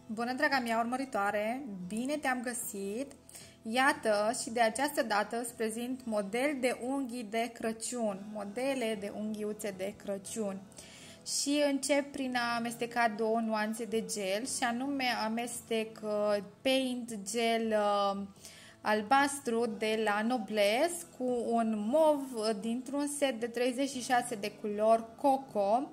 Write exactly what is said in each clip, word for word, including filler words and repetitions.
Bună, draga mea urmăritoare! Bine te-am găsit! Iată, și de această dată îți prezint model de unghii de Crăciun, modele de unghiuțe de Crăciun. Și încep prin a amesteca două nuanțe de gel, și anume amestec Paint Gel albastru de la Noblesse cu un mov dintr-un set de treizeci și șase de culori Coco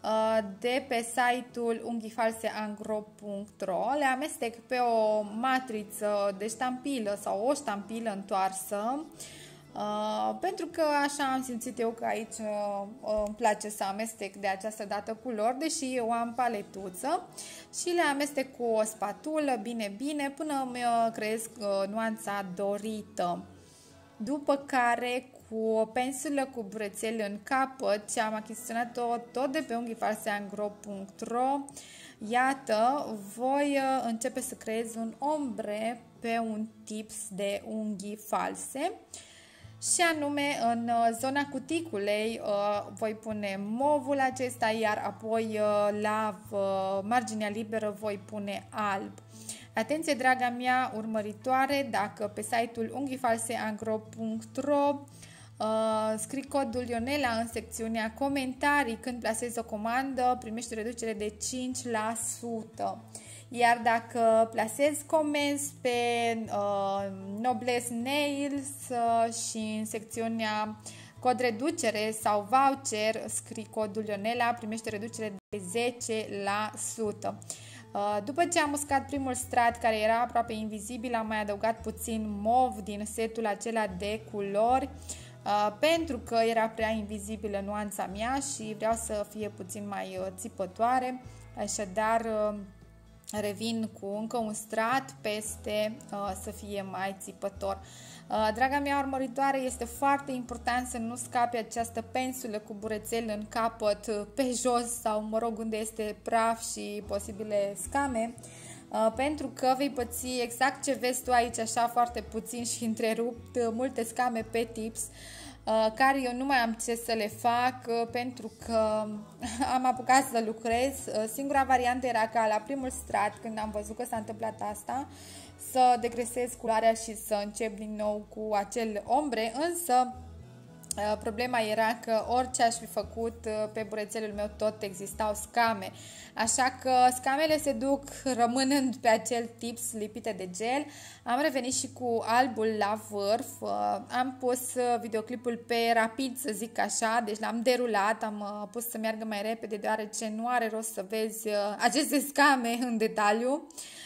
de pe site-ul unghiifalseangro punct ro. Le amestec pe o matriță de ștampilă sau o ștampilă întoarsă, Uh, pentru că așa am simțit eu că aici uh, îmi place să amestec de această dată culori, deși eu am paletuță, și le amestec cu o spatulă bine bine până îmi uh, creez uh, nuanța dorită. După care, cu o pensulă cu burețel în capăt, ce am achiziționat-o tot de pe unghiifalseangro punct ro, iată, voi uh, începe să creez un ombre pe un tips de unghii false. Și anume, în zona cuticulei voi pune movul acesta, iar apoi la marginea liberă voi pune alb. Atenție, draga mea urmăritoare, dacă pe site-ul unghiifalseangro punct ro scrii codul Ionela în secțiunea comentarii când plasezi o comandă, primești o reducere de cinci la sută. Iar dacă plasezi comenzi pe uh, Noblesse Nails uh, și în secțiunea cod reducere sau voucher scrii codul Ionela, primești o reducere de zece la sută. Uh, după ce am uscat primul strat, care era aproape invizibil, am mai adăugat puțin mov din setul acela de culori, uh, pentru că era prea invizibilă nuanța mea și vreau să fie puțin mai uh, țipătoare, așadar uh, revin cu încă un strat peste uh, să fie mai țipător. Uh, draga mea urmăritoare, este foarte important să nu scape această pensulă cu burețel în capăt uh, pe jos sau, mă rog, unde este praf și posibile scame, uh, pentru că vei păți exact ce vezi tu aici, așa foarte puțin și întrerupt, uh, multe scame pe tips, care eu nu mai am ce să le fac pentru că am apucat să lucrez. Singura variantă era ca la primul strat, când am văzut că s-a întâmplat asta, să degresez culoarea și să încep din nou cu acel ombre, însă problema era că orice aș fi făcut pe burețelul meu tot existau scame, așa că scamele se duc rămânând pe acel tips lipite de gel. Am revenit și cu albul la vârf, am pus videoclipul pe rapid, să zic așa, deci l-am derulat, am pus să meargă mai repede, deoarece nu are rost să vezi aceste scame în detaliu.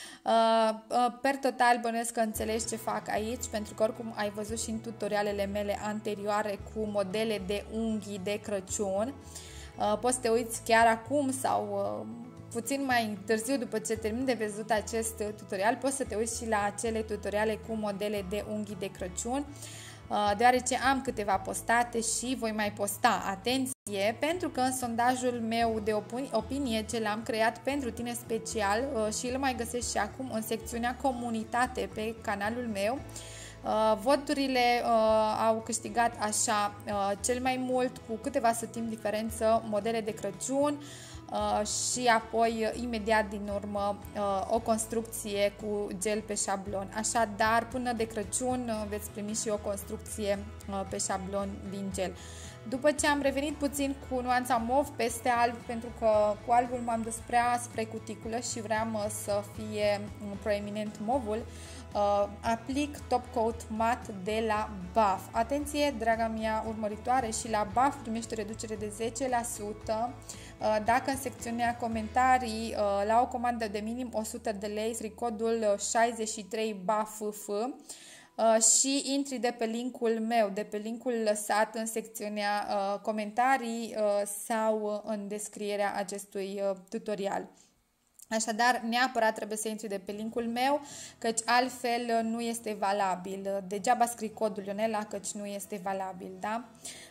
Per total, bănuiesc că înțelegi ce fac aici, pentru că oricum ai văzut și în tutorialele mele anterioare cu modele de unghii de Crăciun. Poți să te uiți chiar acum sau puțin mai târziu, după ce termin de văzut acest tutorial, poți să te uiți și la acele tutoriale cu modele de unghii de Crăciun, deoarece am câteva postate și voi mai posta. Atenție, pentru că în sondajul meu de opinie, ce l-am creat pentru tine special și îl mai găsești și acum în secțiunea comunitate pe canalul meu, voturile au câștigat așa cel mai mult, cu câteva sătimi diferență, modele de Crăciun, și apoi imediat din urmă o construcție cu gel pe șablon. Așadar, până de Crăciun veți primi și o construcție pe șablon din gel. După ce am revenit puțin cu nuanța mov peste alb, pentru că cu albul m-am dus prea spre cuticulă și vreau să fie proeminent movul, Uh, aplic top coat mat de la Buff. Atenție, draga mea urmăritoare, și la Buff primești o reducere de zece la sută uh, dacă în secțiunea comentarii uh, la o comandă de minim o sută de lei scrii codul șaizeci și trei B A F F uh, și intri de pe linkul meu, de pe linkul lăsat în secțiunea uh, comentarii uh, sau în descrierea acestui uh, tutorial. Așadar, neapărat trebuie să intri de pe linkul meu, căci altfel nu este valabil. Degeaba scrii codul Ionela, căci nu este valabil, da?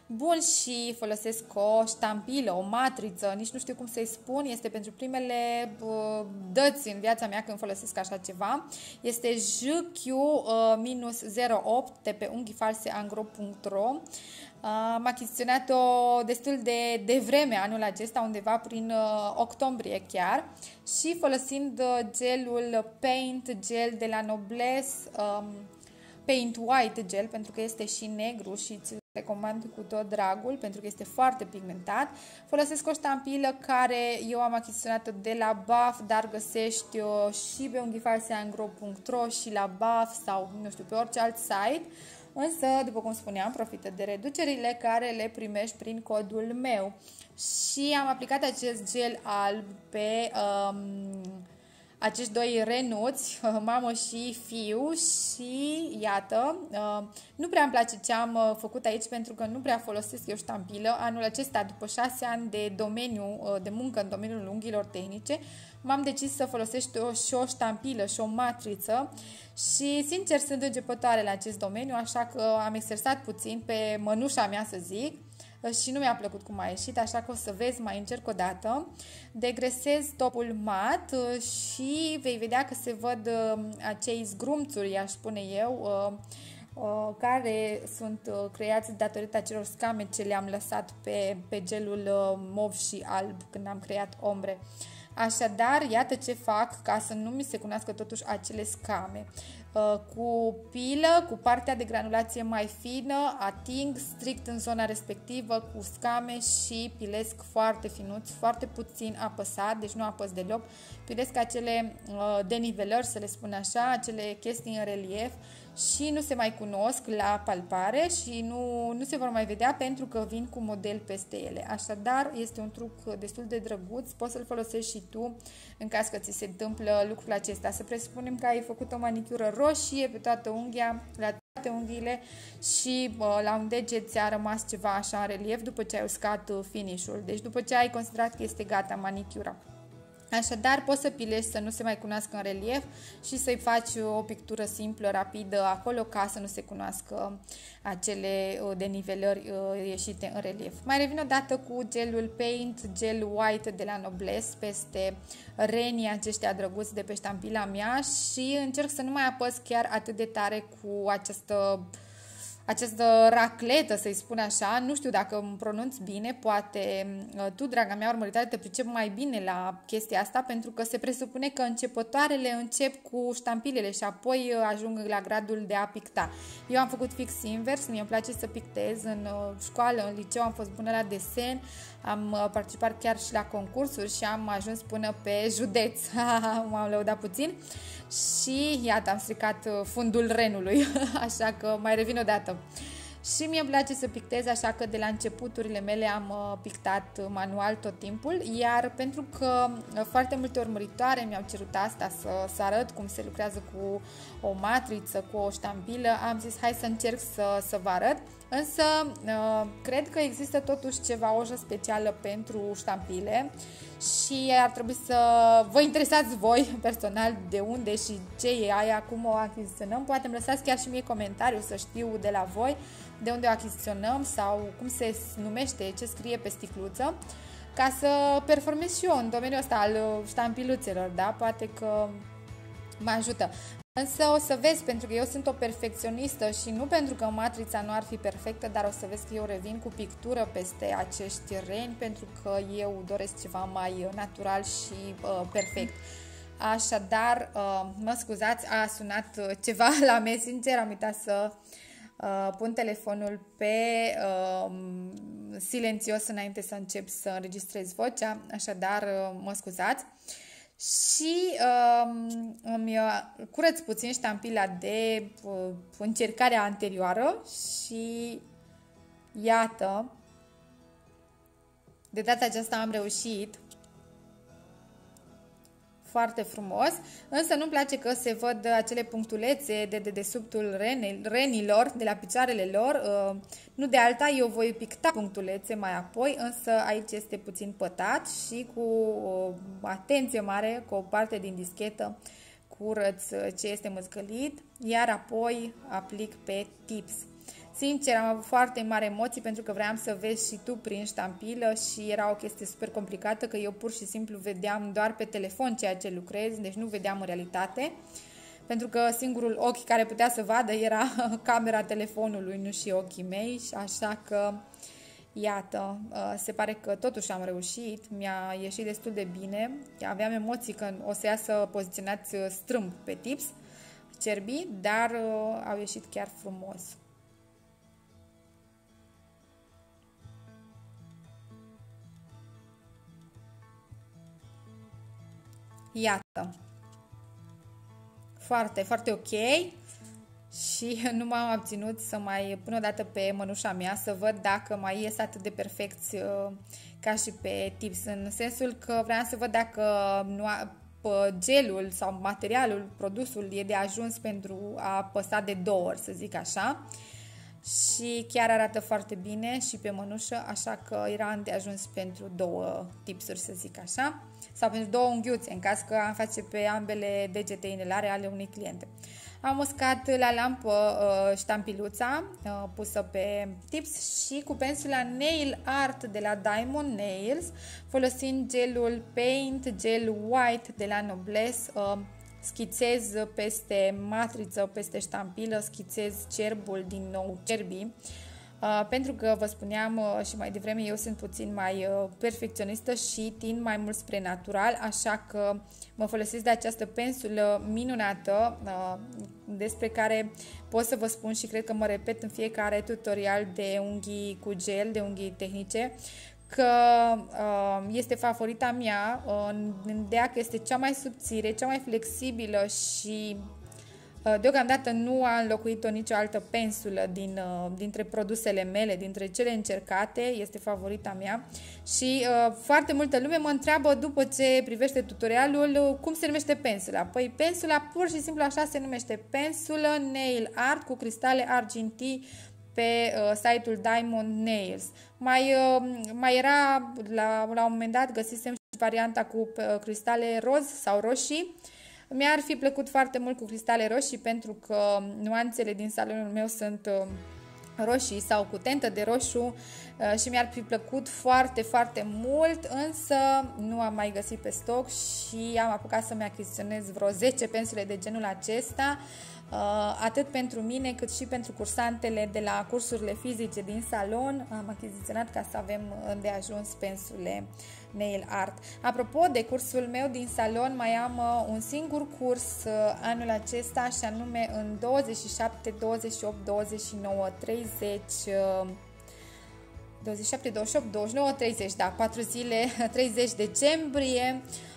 Bun, și folosesc o ștampilă, o matriță, nici nu știu cum să-i spun, este pentru primele uh, dăți în viața mea când folosesc așa ceva. Este J Q zero opt de pe unghii false angro punct ro. Am achiziționat-o destul de devreme anul acesta, undeva prin uh, octombrie chiar, și folosind uh, gelul Paint Gel de la Noblesse, um, Paint White Gel, pentru că este și negru și ți-l recomand cu tot dragul, pentru că este foarte pigmentat. Folosesc o ștampilă care eu am achiziționat-o de la B A F, dar găsești uh, și pe unghii false angro punct ro și la B A F sau, nu știu, pe orice alt site. Însă, după cum spuneam, profită de reducerile care le primești prin codul meu. Și am aplicat acest gel alb pe um, acești doi renuți, mamă și fiu, și iată, uh, nu prea îmi place ce am uh, făcut aici, pentru că nu prea folosesc eu ștampilă. Anul acesta, după șase ani de domeniu, uh, de muncă în domeniul unghiilor tehnice, m-am decis să folosesc o, și o ștampilă și o matriță și, sincer, sunt începătoare la acest domeniu, așa că am exersat puțin pe mănușa mea, să zic, și nu mi-a plăcut cum a ieșit, așa că o să vezi, mai încerc o dată. Degresez topul mat și vei vedea că se văd acei zgrumțuri, aș spune eu, care sunt creați datorită acelor scame ce le-am lăsat pe, pe gelul mov și alb când am creat ombre. Așadar, iată ce fac ca să nu mi se cunoască totuși acele scame. Cu pilă, cu partea de granulație mai fină, ating strict în zona respectivă cu scame și pilesc foarte finuț, foarte puțin apăsat, deci nu apăs deloc. Pilesc acele denivelări, să le spun așa, acele chestii în relief și nu se mai cunosc la palpare și nu, nu se vor mai vedea pentru că vin cu model peste ele. Așadar, este un truc destul de drăguț, poți să-l folosești și tu în caz că ți se întâmplă lucrul acesta. Să presupunem că ai făcut o manicură roșie pe toată unghia, la toate unghiile și bă, la un deget ți-a rămas ceva așa în relief după ce ai uscat finish-ul, deci după ce ai considerat că este gata manicura. Așadar, poți să pilești să nu se mai cunoască în relief și să-i faci o pictură simplă, rapidă, acolo, ca să nu se cunoască acele denivelări ieșite în relief. Mai revin o dată cu gelul Paint Gel White de la Noblesse peste renii aceștia drăguți de pe ștampila mea și încerc să nu mai apăs chiar atât de tare cu această această racletă, să-i spun așa. Nu știu dacă îmi pronunț bine, poate tu, draga mea urmăritoare, te pricep mai bine la chestia asta, pentru că se presupune că începătoarele încep cu ștampilele și apoi ajung la gradul de a picta. Eu am făcut fix invers, mie îmi place să pictez în școală, în liceu, am fost bună la desen, am participat chiar și la concursuri și am ajuns până pe județ. M-am lăudat puțin și iată, am stricat fundul renului, așa că mai revin o dată. Și mie îmi place să pictez, așa că de la începuturile mele am pictat manual tot timpul, iar pentru că foarte multe urmăritoare mi-au cerut asta, să, să arăt cum se lucrează cu o matriță, cu o ștampilă, am zis hai să încerc să, să vă arăt. Însă, cred că există totuși ceva, o specială pentru ștampile și ar trebui să vă interesați voi personal de unde și ce e aia, cum o achiziționăm. Poate îmi lăsați chiar și mie comentariu să știu de la voi de unde o achiziționăm sau cum se numește, ce scrie pe sticluță, ca să performez și eu în domeniul ăsta al ștampiluțelor, da? Poate că mă ajută. Însă o să vezi, pentru că eu sunt o perfecționistă și nu pentru că matrița nu ar fi perfectă, dar o să vezi că eu revin cu pictură peste acești reni, pentru că eu doresc ceva mai natural și uh, perfect. Așadar, uh, mă scuzați, a sunat ceva la Messenger, am uitat să uh, pun telefonul pe uh, silențios înainte să încep să înregistrez vocea, așadar uh, mă scuzați. Și um, îmi curăț puțin ștampila de uh, încercarea anterioară și iată, de data aceasta am reușit foarte frumos, însă nu-mi place că se văd acele punctulețe de dedesubtul renilor, de la picioarele lor. Nu de alta, eu voi picta punctulețe mai apoi, însă aici este puțin pătat și cu atenție mare, cu o parte din dischetă, curăț ce este măzgălit, iar apoi aplic pe tips. Sincer, am avut foarte mari emoții pentru că vreau să vezi și tu prin ștampilă și era o chestie super complicată, că eu pur și simplu vedeam doar pe telefon ceea ce lucrez, deci nu vedeam în realitate, pentru că singurul ochi care putea să vadă era camera telefonului, nu și ochii mei, așa că iată, se pare că totuși am reușit, mi-a ieșit destul de bine, aveam emoții că o să iasă poziționați strâmb pe tips, cerbii, dar au ieșit chiar frumos. Iată, foarte, foarte ok și nu m-am abținut să mai pun o dată pe mănușa mea să văd dacă mai ies atât de perfecți ca și pe tips, în sensul că vreau să văd dacă nu a, gelul sau materialul, produsul e de ajuns pentru a păsa de două ori, să zic așa. Și chiar arată foarte bine și pe mănușă, așa că era de ajuns pentru două tipsuri, să zic așa, sau pentru două unghiuțe, în caz că am face pe ambele degete inelare ale unei cliente. Am uscat la lampă uh, ștampiluța uh, pusă pe tips și cu pensula Nail Art de la Diamond Nails, folosind gelul Paint Gel White de la Noblesse, uh, schițez peste matriță, peste ștampilă, schițez cerbul din nou, cerbii, uh, pentru că vă spuneam uh, și mai devreme, eu sunt puțin mai uh, perfecționistă și tind mai mult spre natural, așa că mă folosesc de această pensulă minunată, uh, despre care pot să vă spun și cred că mă repet în fiecare tutorial de unghii cu gel, de unghii tehnice, că uh, este favorita mea, uh, în ideea că este cea mai subțire, cea mai flexibilă și uh, deocamdată nu a înlocuit-o nicio altă pensulă din, uh, dintre produsele mele, dintre cele încercate, este favorita mea și uh, foarte multă lume mă întreabă după ce privește tutorialul uh, cum se numește pensula. Păi pensula pur și simplu așa se numește, pensulă Nail Art cu cristale argintii pe uh, site-ul Diamond Nails. Mai, uh, mai era, la, la un moment dat, găsisem și varianta cu uh, cristale roz sau roșii. Mi-ar fi plăcut foarte mult cu cristale roșii pentru că nuanțele din salonul meu sunt uh, roșii sau cu tentă de roșu uh, și mi-ar fi plăcut foarte, foarte mult, însă nu am mai găsit pe stoc și am apucat să-mi achiziționez vreo zece pensule de genul acesta, atât pentru mine cât și pentru cursantele de la cursurile fizice din salon. Am achiziționat ca să avem îndeajuns pensule Nail Art. Apropo de cursul meu din salon, mai am un singur curs anul acesta și anume în douăzeci și șapte, douăzeci și opt, douăzeci și nouă, treizeci, douăzeci și șapte, douăzeci și opt, douăzeci și nouă, treizeci, da, patru zile, treizeci decembrie.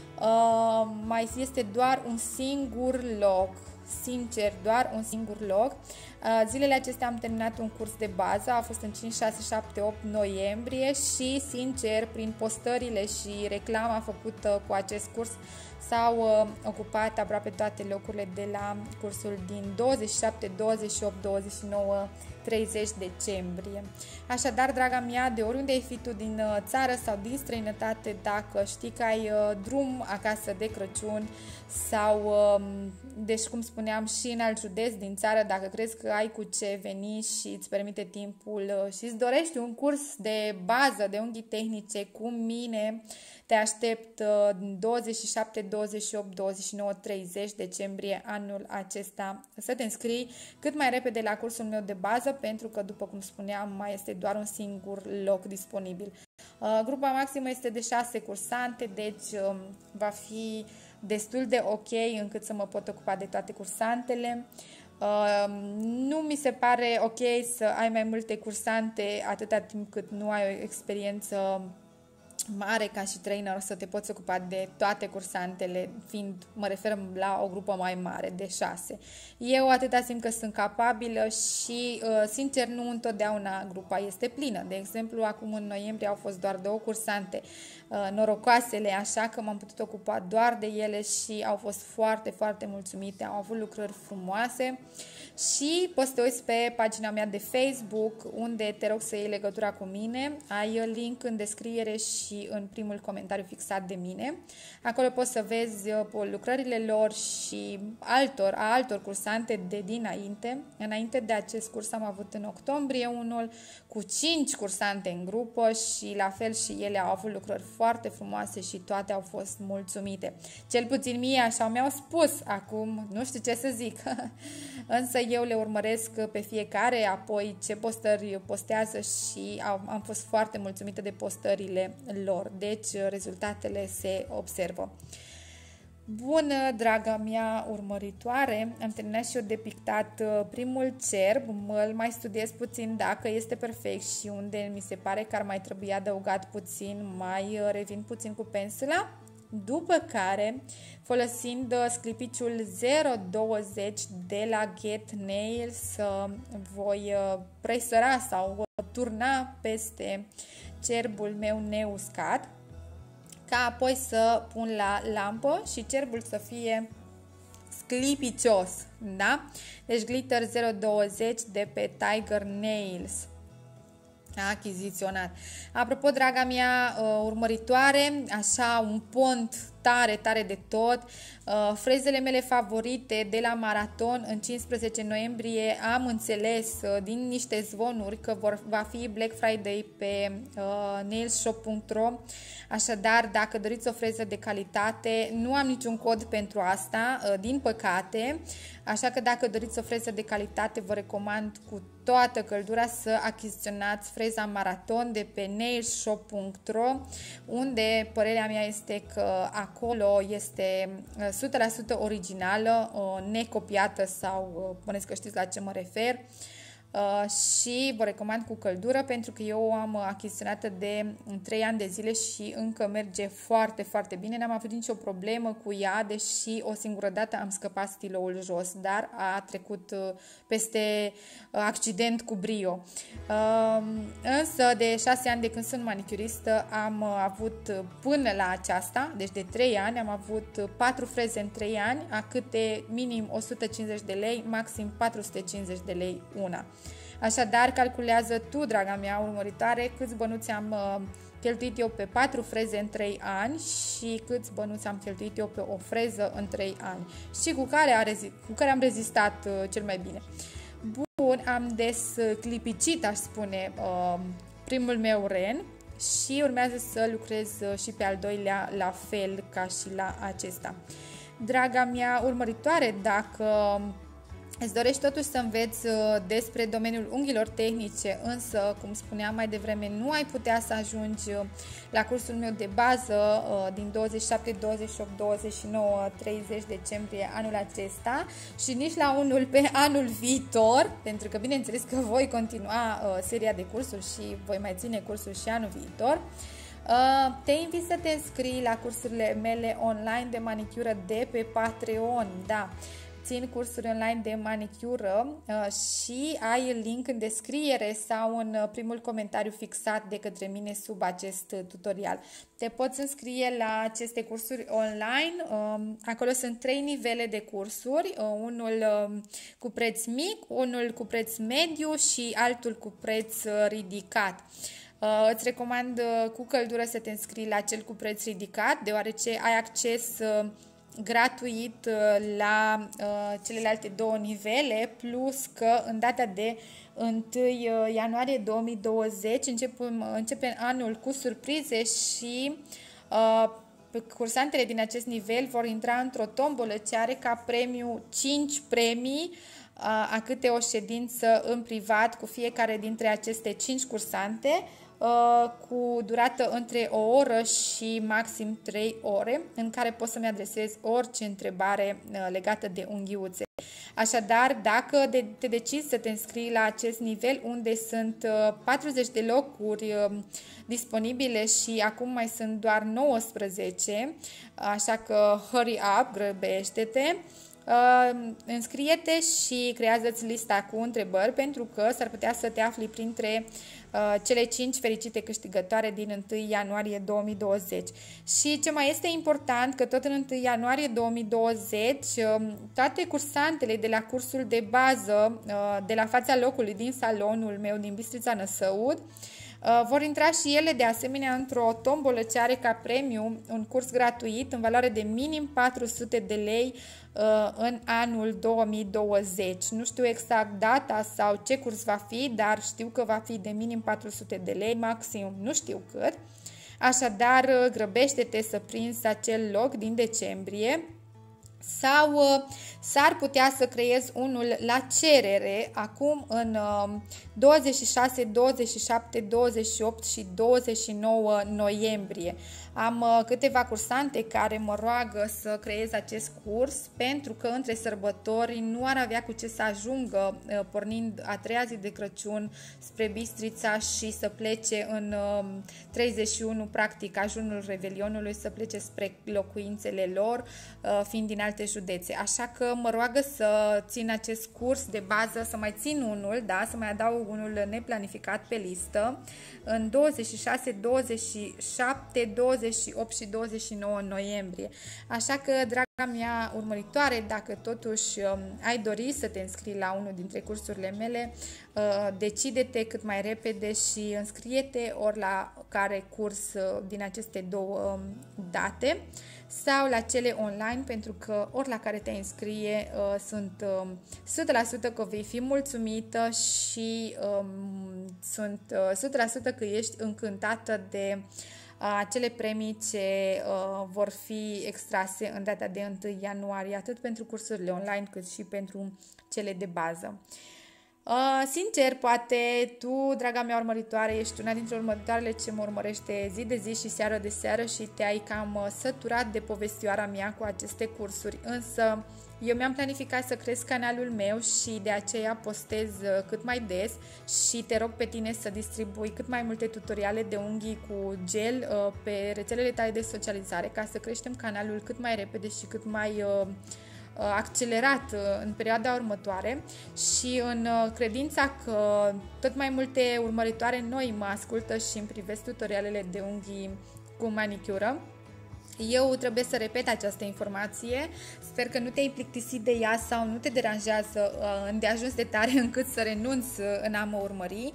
Uh, mai este doar un singur loc, sincer, doar un singur loc. Uh, zilele acestea am terminat un curs de bază, a fost în cinci, șase, șapte, opt noiembrie și, sincer, prin postările și reclama făcută cu acest curs s-au uh, ocupat aproape toate locurile de la cursul din douăzeci și șapte, douăzeci și opt, douăzeci și nouă, treizeci decembrie. Așadar, draga mea, de oriunde ai fi tu din uh, țară sau din străinătate, dacă știi că ai uh, drum acasă de Crăciun sau, uh, deci cum spuneam, și în alt județ din țară, dacă crezi că ai cu ce veni și îți permite timpul uh, și îți dorești un curs de bază de unghii tehnice cu mine, te aștept douăzeci și șapte, douăzeci și opt, douăzeci și nouă, treizeci decembrie anul acesta să te înscrii cât mai repede la cursul meu de bază, pentru că, după cum spuneam, mai este doar un singur loc disponibil. Grupa maximă este de șase cursante, deci va fi destul de ok încât să mă pot ocupa de toate cursantele. Nu mi se pare ok să ai mai multe cursante atâta timp cât nu ai o experiență mare ca și trainer, să te poți ocupa de toate cursantele, fiind, mă refer la o grupă mai mare, de șase. Eu atâta simt că sunt capabilă și, sincer, nu întotdeauna grupa este plină. De exemplu, acum în noiembrie au fost doar două cursante norocoasele, așa că m-am putut ocupa doar de ele și au fost foarte, foarte mulțumite, au avut lucrări frumoase. Și poți să te uiți pe pagina mea de Facebook, unde te rog să iei legătura cu mine. Ai link în descriere și și în primul comentariu fixat de mine. Acolo poți să vezi lucrările lor și altor, a altor cursante de dinainte. Înainte de acest curs am avut în octombrie unul cu cinci cursante în grupă și la fel și ele au avut lucrări foarte frumoase și toate au fost mulțumite. Cel puțin mie așa mi-au spus, acum nu știu ce să zic, însă eu le urmăresc pe fiecare, apoi ce postări postează și am fost foarte mulțumită de postările lor, deci rezultatele se observă. Bună, draga mea urmăritoare, am terminat și eu de pictat primul cerb, îl mai studiez puțin dacă este perfect și unde mi se pare că ar mai trebui adăugat puțin, mai revin puțin cu pensula, după care, folosind sclipiciul zero douăzeci de la Get Nails, voi presăra sau turna peste cerbul meu neuscat, ca apoi să pun la lampă și cerbul să fie sclipicios, da? Deci glitter zero douăzeci de pe Tiger Nails. Achiziționat. Apropo, draga mea urmăritoare, așa un pont tare, tare de tot, frezele mele favorite de la Maraton în cincisprezece noiembrie, am înțeles din niște zvonuri că vor, va fi Black Friday pe uh, nailshop punct ro, așadar dacă doriți o freză de calitate, nu am niciun cod pentru asta, uh, din păcate, așa că dacă doriți o freză de calitate, vă recomand cu toată căldura să achiziționați freza Maraton de pe nailshop punct ro, unde părerea mea este că acolo este o sută la sută originală, necopiată sau puneți că știți la ce mă refer. Uh, și vă recomand cu căldură pentru că eu am achiziționată de trei ani de zile și încă merge foarte, foarte bine. N-am avut nicio problemă cu ea, deși o singură dată am scăpat stiloul jos, dar a trecut uh, peste uh, accident cu brio. Uh, însă de șase ani de când sunt manicuristă am uh, avut până la aceasta, deci de trei ani, am avut patru freze în trei ani, a câte minim o sută cincizeci de lei, maxim patru sute cincizeci de lei una. Așadar, calculează tu, draga mea urmăritoare, câți bănuți am uh, cheltuit eu pe patru freze în trei ani și câți bănuți am cheltuit eu pe o freză în trei ani și cu care, a rezi- cu care am rezistat uh, cel mai bine. Bun, am desclipicit, aș spune, uh, primul meu ren și urmează să lucrez uh, și pe al doilea la fel ca și la acesta. Draga mea urmăritoare, dacă îți dorești totuși să înveți despre domeniul unghiilor tehnice, însă, cum spuneam mai devreme, nu ai putea să ajungi la cursul meu de bază din douăzeci și șapte, douăzeci și opt, douăzeci și nouă, treizeci decembrie anul acesta și nici la unul pe anul viitor, pentru că bineînțeles că voi continua seria de cursuri și voi mai ține cursuri și anul viitor. Te invit să te înscrii la cursurile mele online de manicură de pe Patreon, da. Țin cursuri online de manicură uh, și ai link în descriere sau în uh, primul comentariu fixat de către mine sub acest uh, tutorial. Te poți înscrie la aceste cursuri online, uh, acolo sunt trei nivele de cursuri, uh, unul uh, cu preț mic, unul cu preț mediu și altul cu preț uh, ridicat. Uh, îți recomand uh, cu căldură să te înscrii la cel cu preț ridicat, deoarece ai acces uh, gratuit la uh, celelalte două nivele, plus că în data de întâi ianuarie două mii douăzeci începem, începem anul cu surprize și uh, cursantele din acest nivel vor intra într-o tombolă ce are ca premiu cinci premii, uh, a câte o ședință în privat cu fiecare dintre aceste cinci cursante, cu durată între o oră și maxim trei ore, în care poți să-mi adresezi orice întrebare legată de unghiuțe. Așadar, dacă te decizi să te înscrii la acest nivel, unde sunt patruzeci de locuri disponibile și acum mai sunt doar nouăsprezece, așa că hurry up, grăbește-te, Uh, înscrie-te și creează-ți lista cu întrebări, pentru că s-ar putea să te afli printre uh, cele cinci fericite câștigătoare din întâi ianuarie două mii douăzeci. Și ce mai este important, că tot în întâi ianuarie două mii douăzeci uh, toate cursantele de la cursul de bază uh, de la fața locului din salonul meu din Bistrița Năsăud Vor intra și ele de asemenea într-o tombolă ce are ca premiu un curs gratuit în valoare de minim patru sute de lei în anul două mii douăzeci. Nu știu exact data sau ce curs va fi, dar știu că va fi de minim patru sute de lei, maxim nu știu cât. Așadar, grăbește-te să prinzi acel loc din decembrie. Sau uh, s-ar putea să creezi unul la cerere acum în uh, douăzeci și șase, douăzeci și șapte, douăzeci și opt și douăzeci și nouă noiembrie. Am uh, câteva cursante care mă roagă să creez acest curs pentru că între sărbători nu ar avea cu ce să ajungă uh, pornind a treia zi de Crăciun spre Bistrița și să plece în uh, treizeci și unu, practic ajunul Revelionului, să plece spre locuințele lor, uh, fiind din alte județe. Așa că mă roagă să țin acest curs de bază, să mai țin unul, da, să mai adaug unul neplanificat pe listă în douăzeci și șase, douăzeci și șapte, douăzeci și opt și douăzeci și nouă noiembrie. Așa că, draga mea urmăritoare, dacă totuși um, ai dori să te înscrii la unul dintre cursurile mele, uh, decide-te cât mai repede și înscrie-te ori la care curs uh, din aceste două um, date sau la cele online, pentru că ori la care te înscrie uh, sunt uh, o sută la sută că vei fi mulțumită și um, sunt uh, o sută la sută că ești încântată de uh, acele premii ce uh, vor fi extrase în data de întâi ianuarie, atât pentru cursurile online cât și pentru cele de bază. Uh, sincer, poate tu, draga mea urmăritoare, ești una dintre urmăritoarele ce mă urmărește zi de zi și seară de seară și te-ai cam săturat de povestioara mea cu aceste cursuri, însă eu mi-am planificat să cresc canalul meu și de aceea postez cât mai des și te rog pe tine să distribui cât mai multe tutoriale de unghii cu gel uh, pe rețelele tale de socializare ca să creștem canalul cât mai repede și cât mai uh, accelerat în perioada următoare și în credința că tot mai multe urmăritoare noi mă ascultă și îmi privesc tutorialele de unghii cu manicură. Eu trebuie să repet această informație, sper că nu te-ai plictisit de ea sau nu te deranjează îndeajuns de tare încât să renunți în a mă urmări.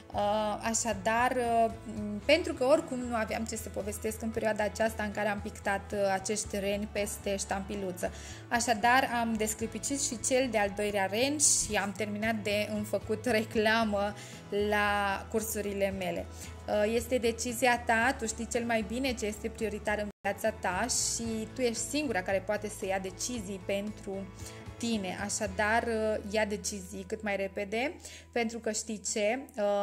Așadar, pentru că oricum nu aveam ce să povestesc în perioada aceasta în care am pictat acești reni peste ștampiluță. Așadar, am desclipicit și cel de-al doilea ren și am terminat de înfăcut reclamă la cursurile mele. Este decizia ta, tu știi cel mai bine ce este prioritar în viața ta și tu ești singura care poate să ia decizii pentru tine. Așadar, ia decizii cât mai repede, pentru că știi ce?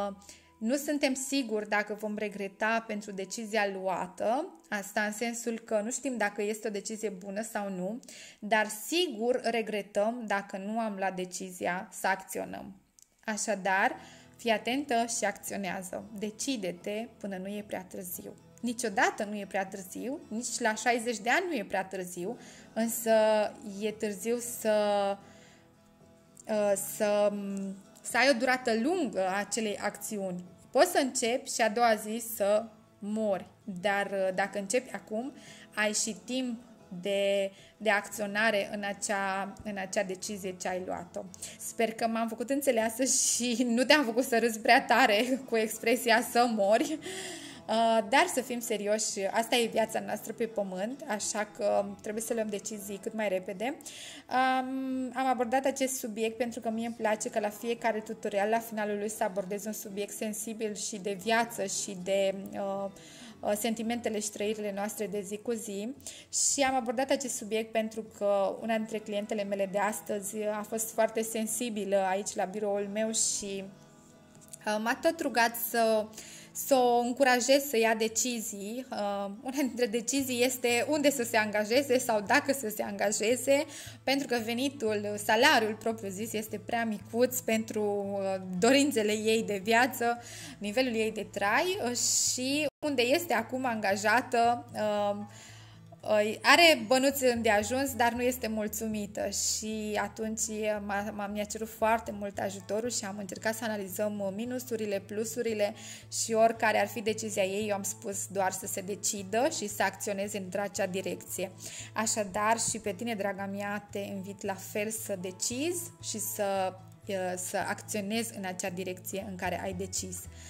Nu suntem siguri dacă vom regreta pentru decizia luată, asta în sensul că nu știm dacă este o decizie bună sau nu, dar sigur regretăm dacă nu am luat decizia să acționăm. Așadar, fii atentă și acționează. Decide-te până nu e prea târziu. Niciodată nu e prea târziu, nici la șaizeci de ani nu e prea târziu, însă e târziu să, să, să ai o durată lungă a acelei acțiuni. Poți să începi și a doua zi să mori, dar dacă începi acum, ai și timp de, de acționare în acea, în acea decizie ce ai luat-o. Sper că m-am făcut înțeleasă și nu te-am făcut să râzi prea tare cu expresia să mori. Dar să fim serioși, asta e viața noastră pe pământ, așa că trebuie să luăm decizii cât mai repede. Am abordat acest subiect pentru că mie îmi place că la fiecare tutorial, la finalul lui, să abordez un subiect sensibil și de viață și de uh, sentimentele și trăirile noastre de zi cu zi. Și am abordat acest subiect pentru că una dintre clientele mele de astăzi a fost foarte sensibilă aici la biroul meu și uh, m-a tot rugat să să o încurajez să ia decizii. Uh, una dintre decizii este unde să se angajeze sau dacă să se angajeze, pentru că venitul, salariul propriu-zis este prea micuț pentru uh, dorințele ei de viață, nivelul ei de trai uh, și unde este acum angajată uh, are bănuți îndeajuns, dar nu este mulțumită și atunci mi-a cerut foarte mult ajutorul și am încercat să analizăm minusurile, plusurile și oricare ar fi decizia ei, eu am spus doar să se decidă și să acționeze într-acea direcție. Așadar, și pe tine, draga mea, te invit la fel să decizi și să, să acționezi în acea direcție în care ai decis.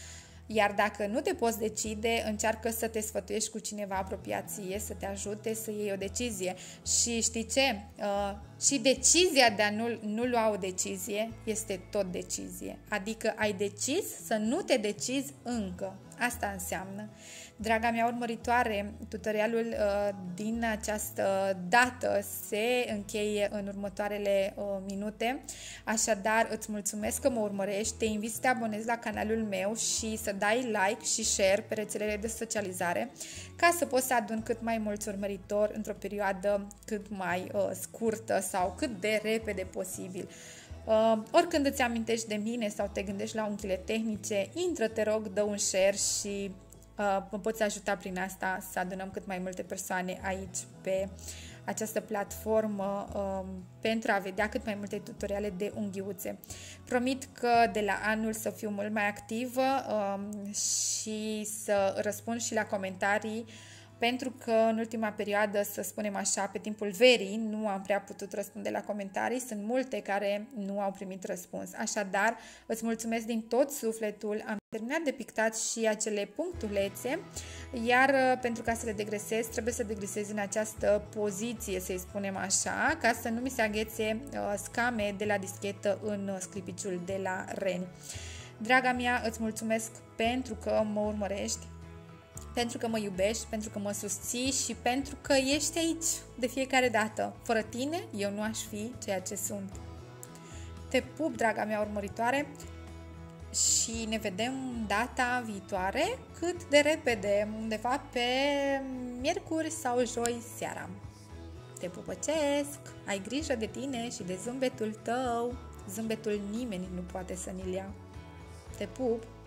Iar dacă nu te poți decide, încearcă să te sfătuiești cu cineva apropiat ție, să te ajute să iei o decizie. Și știi ce? Uh, și decizia de a nu, nu lua o decizie este tot decizie. Adică ai decis să nu te decizi încă. Asta înseamnă. Draga mea urmăritoare, tutorialul uh, din această dată se încheie în următoarele uh, minute. Așadar, îți mulțumesc că mă urmărești, te invit să te abonezi la canalul meu și să dai like și share pe rețelele de socializare ca să poți să adun cât mai mulți urmăritori într-o perioadă cât mai uh, scurtă sau cât de repede posibil. Uh, oricând îți amintești de mine sau te gândești la unghiile tehnice, intră, te rog, dă un share și uh, mă poți ajuta prin asta să adunăm cât mai multe persoane aici pe această platformă uh, pentru a vedea cât mai multe tutoriale de unghiuțe. Promit că de la anul să fiu mult mai activă uh, și să răspund și la comentarii, pentru că în ultima perioadă, să spunem așa, pe timpul verii, nu am prea putut răspunde la comentarii. Sunt multe care nu au primit răspuns. Așadar, îți mulțumesc din tot sufletul. Am terminat de pictat și acele punctulețe, iar pentru ca să le degresez, trebuie să degresez în această poziție, să-i spunem așa, ca să nu mi se aghețe uh, scame de la dischetă în scripiciul de la Reni. Draga mea, îți mulțumesc pentru că mă urmărești, pentru că mă iubești, pentru că mă susții și pentru că ești aici de fiecare dată. Fără tine, eu nu aș fi ceea ce sunt. Te pup, draga mea urmăritoare, și ne vedem data viitoare cât de repede, undeva pe miercuri sau joi seara. Te pupăcesc, ai grijă de tine și de zâmbetul tău. Zâmbetul nimeni nu poate să ni-l ia. Te pup!